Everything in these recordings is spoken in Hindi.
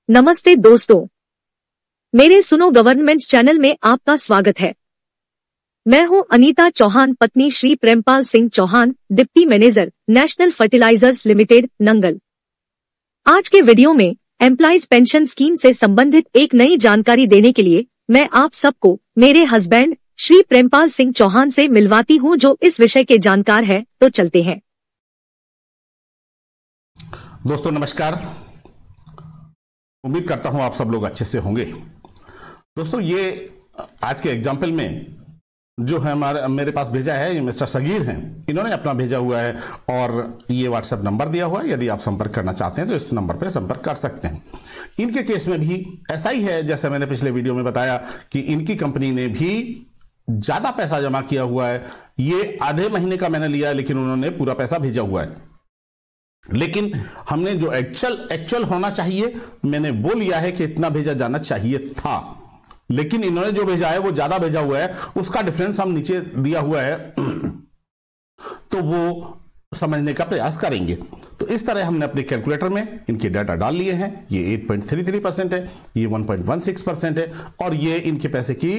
नमस्ते दोस्तों, मेरे सुनो गवर्नमेंट चैनल में आपका स्वागत है। मैं हूं अनीता चौहान, पत्नी श्री प्रेमपाल सिंह चौहान, डिप्टी मैनेजर, नेशनल फर्टिलाइजर्स लिमिटेड, नंगल। आज के वीडियो में एम्प्लॉइज पेंशन स्कीम से संबंधित एक नई जानकारी देने के लिए मैं आप सबको मेरे हस्बैंड श्री प्रेमपाल सिंह चौहान से मिलवाती हूं, जो इस विषय के जानकार है। तो चलते हैं। दोस्तों नमस्कार, उम्मीद करता हूं आप सब लोग अच्छे से होंगे। दोस्तों ये आज के एग्जाम्पल में जो है मेरे पास भेजा है, ये मिस्टर सगीर हैं, इन्होंने अपना भेजा हुआ है और ये व्हाट्सएप नंबर दिया हुआ है। यदि आप संपर्क करना चाहते हैं तो इस नंबर पर संपर्क कर सकते हैं। इनके केस में भी ऐसा ही है, जैसे मैंने पिछले वीडियो में बताया कि इनकी कंपनी ने भी ज्यादा पैसा जमा किया हुआ है। ये आधे महीने का मैंने लिया, लेकिन उन्होंने पूरा पैसा भेजा हुआ है। लेकिन हमने जो एक्चुअल होना चाहिए, मैंने वो लिया है कि इतना भेजा जाना चाहिए था, लेकिन इन्होंने जो भेजा है वो ज्यादा भेजा हुआ है। उसका डिफरेंस हम नीचे दिया हुआ है, तो वो समझने का प्रयास करेंगे। तो इस तरह हमने अपने कैलकुलेटर में इनके डाटा डाल लिए हैं। ये 8.33% है, ये 1.16% है, और ये इनके पैसे की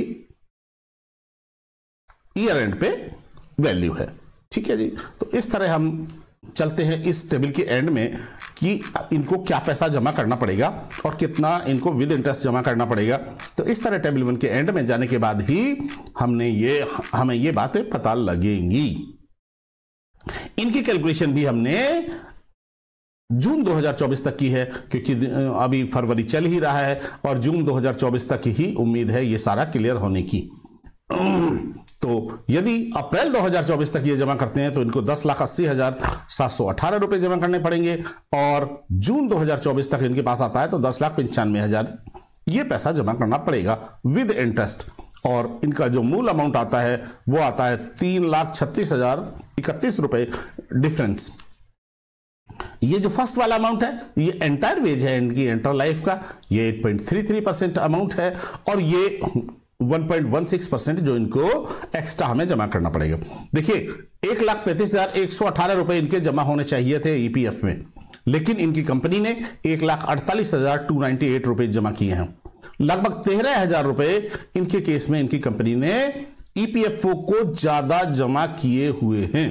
ईयर एंड पे वैल्यू है। ठीक है जी। तो इस तरह हम चलते हैं इस टेबल के एंड में कि इनको क्या पैसा जमा करना पड़ेगा और कितना इनको विद इंटरेस्ट जमा करना पड़ेगा। तो इस तरह टेबल 1 के एंड में जाने के बाद ही हमें ये बातें पता लगेंगी। इनकी कैलकुलेशन भी हमने जून 2024 तक की है, क्योंकि अभी फरवरी चल ही रहा है और जून 2024 तक ही उम्मीद है ये सारा क्लियर होने की। तो यदि अप्रैल 2024 तक ये जमा करते हैं तो इनको 10,80,718 रुपए जमा करने पड़ेंगे, और जून 2024 तक इनके पास आता है तो 10,95,000 ये पैसा जमा करना पड़ेगा विद इंटरेस्ट। और इनका जो मूल अमाउंट आता है वो आता है 3,36,031 रुपए डिफरेंस। ये जो फर्स्ट वाला अमाउंट है ये एंटायर वेज है इनकी एंटर लाइफ का, ये 8.33% अमाउंट है, और ये 1.16% जो इनको एक्स्ट्रा हमें जमा करना पड़ेगा। देखिए 1,35,118 रुपए इनके जमा होने चाहिए थे ईपीएफ में, लेकिन इनकी कंपनी ने 1,48,298 रुपए जमा किए हैं। लगभग 13,000 रुपए इनके केस में इनकी कंपनी ने ईपीएफओ को ज्यादा जमा किए हुए हैं।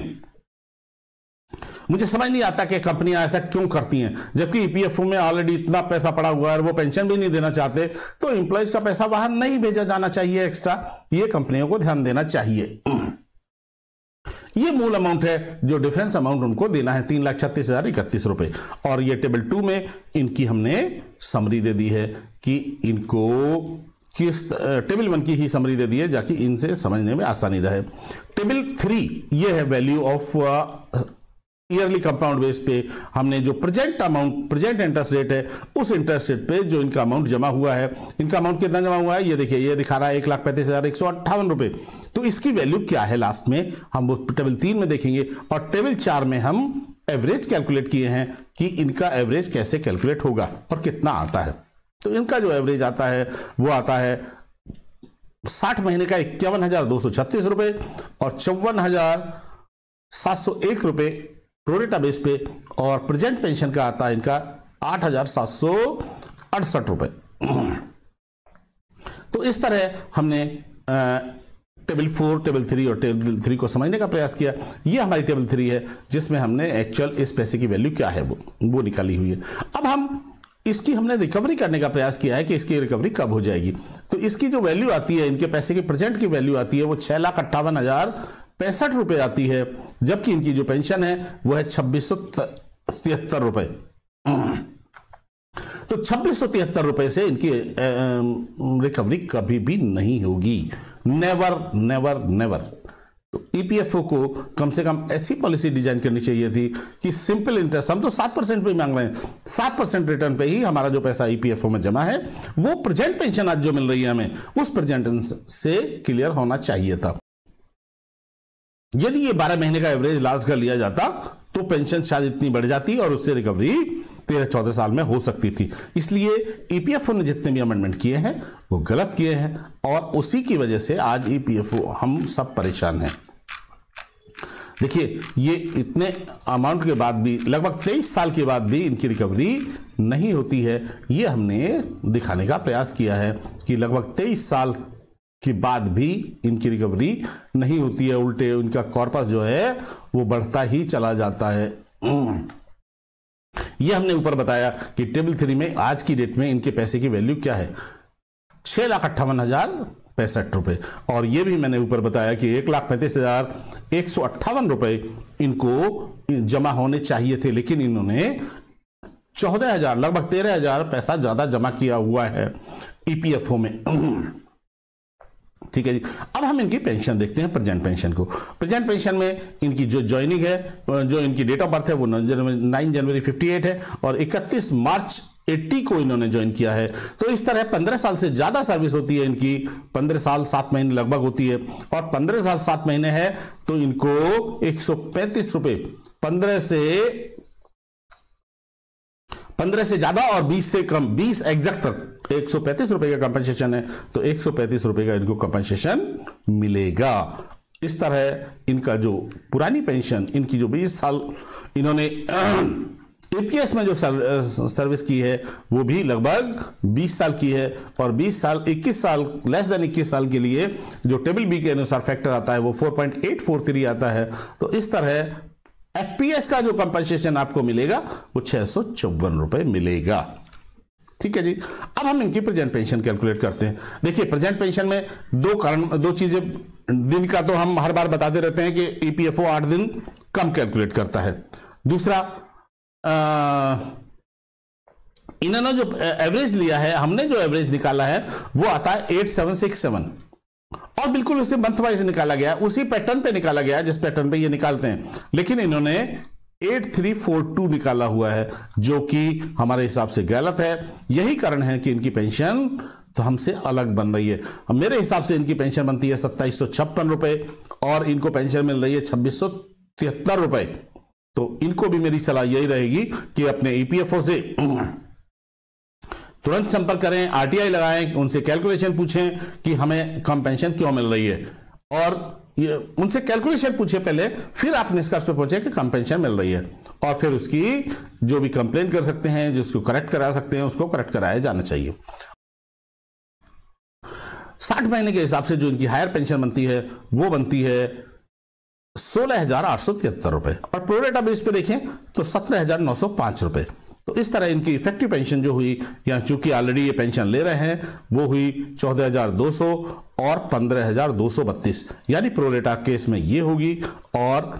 मुझे समझ नहीं आता कि कंपनियां ऐसा क्यों करती हैं, जबकि ईपीएफओ में ऑलरेडी इतना पैसा पड़ा हुआ है और वो पेंशन भी नहीं देना चाहते। तो एम्प्लॉयज का पैसा बाहर नहीं भेजा जाना चाहिए एक्स्ट्रा, ये कंपनियों को ध्यान देना चाहिए। ये मूल अमाउंट है, जो डिफरेंस अमाउंट उनको देना है 3,36,031 रुपए। और ये टेबल 2 में इनकी हमने समरी दे दी है कि इनको किस टेबल 1 की ही समरी दे दी है, जाकि इनसे समझने में आसानी रहे। टेबल 3 ये है value of yearly compound base पे हमने जो प्रेजेंट इंटरेस्ट रेट है, उस इंटरेस्ट रेट पे जो इनका अमाउंट जमा हुआ है, इनका अमाउंट कितना जमा हुआ है ये देखिए, ये दिखा रहा है 1,35,158 रुपए। तो इसकी वैल्यू क्या है लास्ट में हम वो टेबल 3 में देखेंगे, और टेबल 4 में हम एवरेज कैलकुलेट किए हैं कि इनका एवरेज कैसे कैलकुलेट होगा और कितना आता है। तो इनका जो एवरेज आता है वो आता है 60 महीने का 51,236 रुपए और 54,701 रुपए प्रोरेटा बेस पे, और प्रेजेंट पेंशन का आता है इनका 8,768 रुपए। तो इस तरह हमने टेबल 4, टेबल 3 और टेबल 3 को समझने का प्रयास किया। ये हमारी टेबल 3 है, जिसमें हमने एक्चुअल इस पैसे की वैल्यू क्या है वो निकाली हुई है। अब हम इसकी हमने रिकवरी करने का प्रयास किया है कि इसकी रिकवरी कब हो जाएगी। तो इसकी जो वैल्यू आती है, इनके पैसे की प्रेजेंट की वैल्यू आती है, वो 6,58,065 रुपए आती है, जबकि इनकी जो पेंशन है वो है 2,673 रुपए। तो 2,673 रुपए से इनकी रिकवरी कभी भी नहीं होगी, नेवर नेवर नेवर। तो ईपीएफओ को कम से कम ऐसी पॉलिसी डिजाइन करनी चाहिए थी कि सिंपल इंटरेस्ट, हम तो 7% पे मांग रहे हैं, 7% रिटर्न पे ही हमारा जो पैसा ईपीएफओ में जमा है वो प्रेजेंट पेंशन आज जो मिल रही है हमें, उस प्रेजेंट से क्लियर होना चाहिए था। यदि ये 12 महीने का एवरेज लास्ट कर लिया जाता तो पेंशन शायद इतनी बढ़ जाती और उससे रिकवरी 13-14 साल में हो सकती थी। इसलिए ईपीएफओ ने जितने भी अमेंडमेंट किए हैं वो गलत किए हैं, और उसी की वजह से आज ईपीएफओ हम सब परेशान हैं। देखिए ये इतने अमाउंट के बाद भी, लगभग 23 साल के बाद भी इनकी रिकवरी नहीं होती है। ये हमने दिखाने का प्रयास किया है कि लगभग 23 साल के बाद भी इनकी रिकवरी नहीं होती है, उल्टे इनका कॉर्पस जो है वो बढ़ता ही चला जाता है। ये हमने ऊपर बताया कि टेबल 3 में आज की डेट में इनके पैसे की वैल्यू क्या है, 6,58,065 रुपए। और ये भी मैंने ऊपर बताया कि 1,35,158 रुपए इनको जमा होने चाहिए थे, लेकिन इन्होंने 14,000 लगभग 13,000 पैसा ज्यादा जमा किया हुआ है ईपीएफओ में। ठीक है जी। अब हम इनकी पेंशन देखते हैं, प्रेजेंट पेंशन को। प्रेजेंट पेंशन में इनकी जो ज्वाइनिंग है, जो इनकी डेट ऑफ बर्थ है वो 9 जनवरी 58 है और 31 मार्च 80 को इन्होंने ज्वाइन किया है। तो इस तरह 15 साल से ज्यादा सर्विस होती है इनकी, 15 साल 7 महीने लगभग होती है, और 15 साल 7 महीने है तो इनको 135 रुपए 15 से ज्यादा और 20 से कम, 20 एग्जैक्ट तक 135 रुपए का कंपनसेशन है, तो 135 रुपए का इनको कंपनसेशन मिलेगा। इस तरह इनका जो पुरानी पेंशन, इनकी जो 20 साल इन्होंने एपीएस में जो सर्विस की है वो भी लगभग 20 साल की है, और 20 साल 21 साल लेस देन 21 साल के लिए जो टेबल बी के अनुसार फैक्टर आता है वो 4.843 आता है। तो इस तरह एफपीएस का जो कंपनसेशन आपको मिलेगा वो 654 रुपए मिलेगा। ठीक है जी। अब हम इनकी प्रेजेंट पेंशन कैलकुलेट करते हैं। देखिए प्रेजेंट पेंशन में दो चीजें, दिन का तो हम हर बार बताते रहते हैं कि ईपीएफओ 8 दिन कम कैलकुलेट करता है। दूसरा, इन्होंने जो एवरेज लिया है, हमने जो एवरेज निकाला है वो आता है 8767, और बिल्कुल उसे मंथ वाइज निकाला गया, उसी पैटर्न पे निकाला गया जिस पैटर्न पे ये निकालते हैं, लेकिन इन्होंने 8342 निकाला हुआ है, जो कि हमारे हिसाब से गलत है। यही कारण है कि इनकी पेंशन तो हमसे अलग बन रही है। मेरे हिसाब से इनकी पेंशन बनती है 2756 रुपए और इनको पेंशन मिल रही है 2673 रुपए। तो इनको भी मेरी सलाह यही रहेगी कि अपने ईपीएफओ से तुरंत संपर्क करें, आरटीआई लगाएं, उनसे कैलकुलेशन पूछें कि हमें कम पेंशन क्यों मिल रही है, और ये उनसे कैलकुलेशन पूछे पहले, फिर आप निष्कर्ष पे पहुंचे कि कम पेंशन मिल रही है, और फिर उसकी जो भी कंप्लेन कर सकते हैं, जिसको करेक्ट करा सकते हैं, उसको करेक्ट कराया जाना चाहिए। 60 महीने के हिसाब से जो इनकी हायर पेंशन बनती है वो बनती है 16,873 रुपए, और प्रोरेटा बेस पे देखें तो 17,905 रुपए। तो इस तरह इनकी इफेक्टिव पेंशन जो हुई, या चूंकि ऑलरेडी ये पेंशन ले रहे हैं, वो हुई 14,200 और 15,232, यानी प्रोरेटा केस में ये होगी और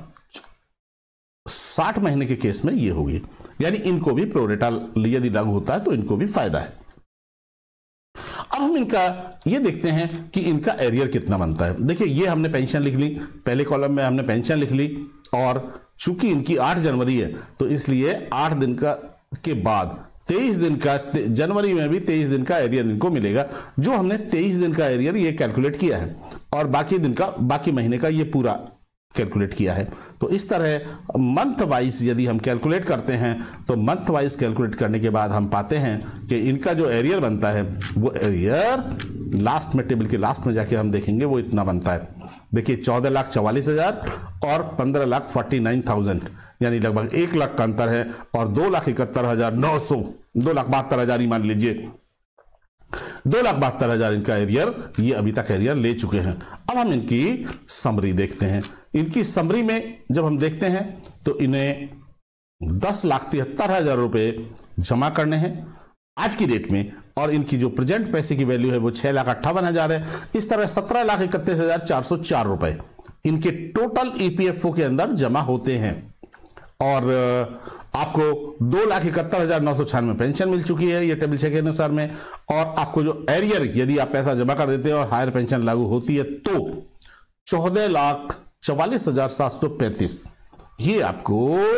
60 महीने के केस में ये होगी, यानी इनको भी प्रोरेटा यदि लागू होता है तो इनको भी फायदा है। अब हम इनका ये देखते हैं कि इनका एरियर कितना बनता है। देखिए ये हमने पेंशन लिख ली, पहले कॉलम में हमने पेंशन लिख ली, और चूंकि इनकी 8 जनवरी है तो इसलिए 8 दिन का के बाद 23 दिन का, जनवरी में भी 23 दिन का एरियर इनको मिलेगा, जो हमने 23 दिन का एरियर ये कैलकुलेट किया है, और बाकी दिन का, बाकी महीने का ये पूरा कैलकुलेट किया है। तो इस तरह मंथ वाइज यदि हम कैलकुलेट करते हैं तो मंथ वाइज कैलकुलेट करने के बाद हम पाते हैं कि इनका जो एरियर बनता है वो एरियर लास्ट में, टेबल के लास्ट में जाके हम देखेंगे वो इतना बनता है। देखिए 14,44,000 और 15,49,000, यानी लगभग 1 लाख का अंतर है, और 2,71,900, 2,72,000 ही मान लीजिए, 2,72,000 इनका एरियर, ये अभी तक एरियर ले चुके हैं। अब हम इनकी समरी देखते हैं। इनकी समरी में जब हम देखते हैं तो इन्हें 10,73,000 रुपए जमा करने हैं आज की डेट में, और इनकी जो प्रेजेंट पैसे की वैल्यू है वो 6,58,000 है। इस तरह 17,31,404 रुपए इनके टोटल ईपीएफओ के अंदर जमा होते हैं, और आपको 2,71,996 पेंशन मिल चुकी है ये टेबल 6 के अनुसार में, और आपको जो एरियर यदि आप पैसा जमा कर देते हैं और हायर पेंशन लागू होती है तो 14,44,735 ये आपको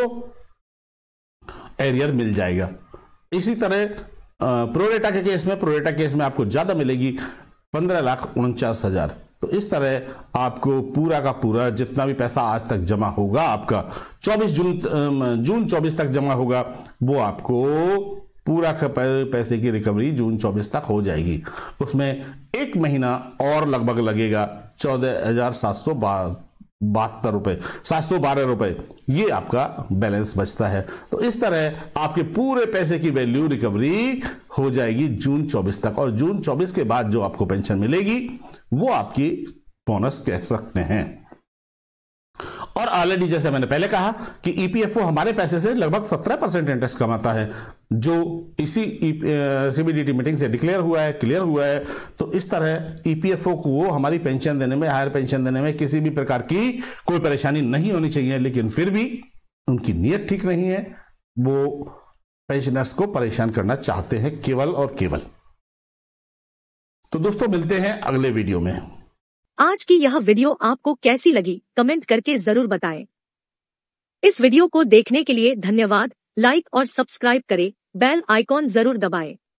एरियर मिल जाएगा। इसी तरह प्रोरेटा के केस में आपको ज्यादा मिलेगी 15,49,000। तो इस तरह आपको पूरा का पूरा जितना भी पैसा आज तक जमा होगा, आपका जून 24 तक जमा होगा, वो आपको पूरा पैसे की रिकवरी जून 24 तक हो जाएगी। उसमें 1 महीना और लगभग लगेगा, ₹712, ₹712 ये आपका बैलेंस बचता है। तो इस तरह आपके पूरे पैसे की वैल्यू रिकवरी हो जाएगी जून 24 तक, और जून 24 के बाद जो आपको पेंशन मिलेगी वो आपकी बोनस कह सकते हैं। और ऑलरेडी जैसे मैंने पहले कहा कि ईपीएफओ हमारे पैसे से लगभग 17% इंटरेस्ट कमाता है, जो इसी सीबीडीटी मीटिंग से डिक्लेयर हुआ है, क्लियर हुआ है। तो इस तरह ईपीएफओ को वो हमारी पेंशन देने में, हायर पेंशन देने में किसी भी प्रकार की कोई परेशानी नहीं होनी चाहिए, लेकिन फिर भी उनकी नीयत ठीक नहीं है, वो पेंशनर्स को परेशान करना चाहते हैं केवल और केवल। तो दोस्तों मिलते हैं अगले वीडियो में। आज की यह वीडियो आपको कैसी लगी कमेंट करके जरूर बताएं। इस वीडियो को देखने के लिए धन्यवाद। लाइक और सब्सक्राइब करें, बेल आइकॉन जरूर दबाएं।